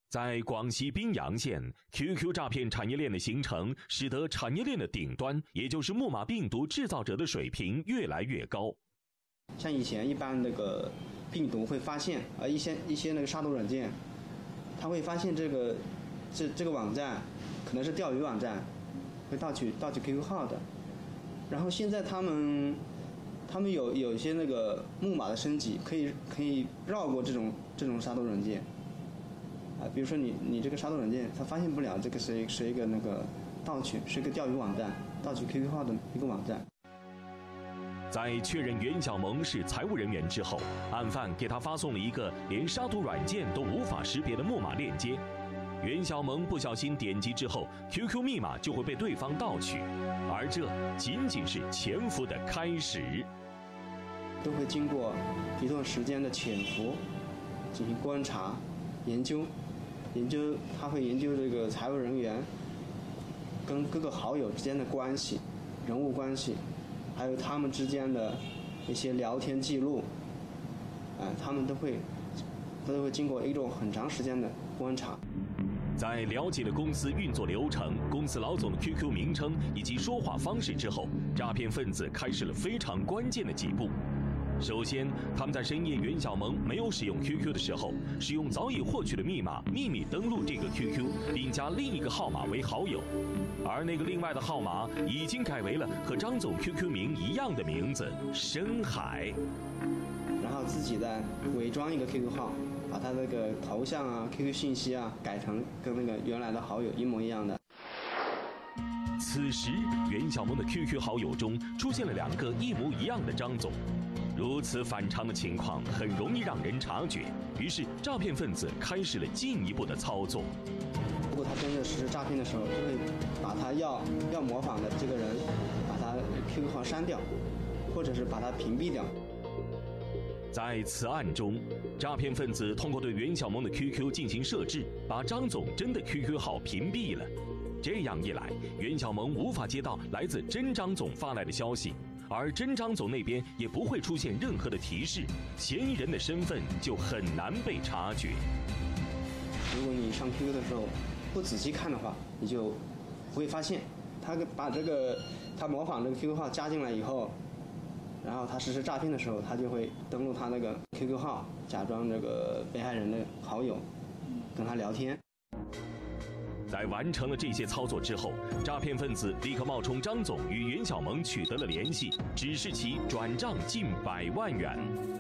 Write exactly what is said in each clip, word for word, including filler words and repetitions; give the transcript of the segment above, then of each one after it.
在广西宾阳县 ，Q Q 诈骗产业链的形成，使得产业链的顶端，也就是木马病毒制造者的水平越来越高。 像以前一般那个病毒会发现，呃，一些一些那个杀毒软件，它会发现这个这这个网站可能是钓鱼网站，会盗取盗取 Q Q 号的。然后现在他们他们有有一些那个木马的升级，可以可以绕过这种这种杀毒软件。啊，比如说你你这个杀毒软件，它发现不了这个是是一个那个盗取，是一个钓鱼网站，盗取 Q Q 号的一个网站。 在确认袁小萌是财务人员之后，案犯给他发送了一个连杀毒软件都无法识别的木马链接。袁小萌不小心点击之后 ，Q Q 密码就会被对方盗取，而这仅仅是潜伏的开始。 都会经过一段时间的潜伏，进行观察、研究。研究，他会研究这个财务人员跟各个好友之间的关系、人物关系，还有他们之间的一些聊天记录，哎、呃，他们都会都会经过一种很长时间的观察。 在了解了公司运作流程、公司老总的 Q Q 名称以及说话方式之后，诈骗分子开始了非常关键的几步。首先，他们在深夜袁小萌没有使用 Q Q 的时候，使用早已获取的密码秘密登录这个 Q Q， 并加另一个号码为好友，而那个另外的号码已经改为了和张总 Q Q 名一样的名字深海。 然后自己再伪装一个 Q Q 号，把他那个头像啊、Q Q 信息啊改成跟那个原来的好友一模一样的。 此时，袁小萌的 Q Q 好友中出现了两个一模一样的张总。如此反常的情况很容易让人察觉，于是诈骗分子开始了进一步的操作。 如果他真的实施诈骗的时候，就会把他要要模仿的这个人，把他 Q Q 号删掉，或者是把他屏蔽掉。 在此案中，诈骗分子通过对袁小萌的 Q Q 进行设置，把张总真的 Q Q 号屏蔽了。这样一来，袁小萌无法接到来自真张总发来的消息。而真张总那边也不会出现任何的提示，嫌疑人的身份就很难被察觉。 如果你上 Q Q 的时候不仔细看的话，你就不会发现，他把这个他模仿这个 Q Q 号加进来以后，然后他实施诈骗的时候，他就会登录他那个 Q Q 号，假装这个被害人的好友，跟他聊天。 在完成了这些操作之后，诈骗分子立刻冒充张总与袁小萌取得了联系，指示其转账近百万元。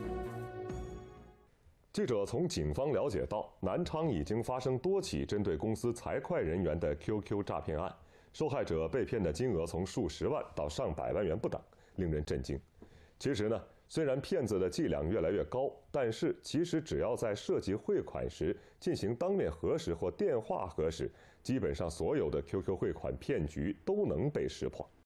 记者从警方了解到，南昌已经发生多起针对公司财会人员的 Q Q 诈骗案，受害者被骗的金额从数十万到上百万元不等，令人震惊。其实呢，虽然骗子的伎俩越来越高，但是其实只要在涉及汇款时进行当面核实或电话核实，基本上所有的 Q Q 汇款骗局都能被识破。